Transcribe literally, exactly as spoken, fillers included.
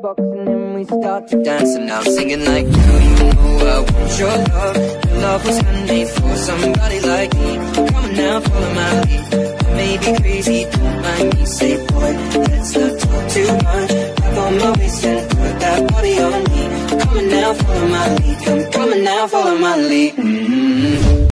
box and then we start to dance. And I'm singing like, girl, you know I want your love. Your love was handmade for somebody like me. Come on now, follow my lead. I may be crazy, don't mind me. Say, boy, let's not talk too much. Grab on my waist and put that body on me. Come on now, follow my lead. Come, come on now, follow my lead. Mm-hmm.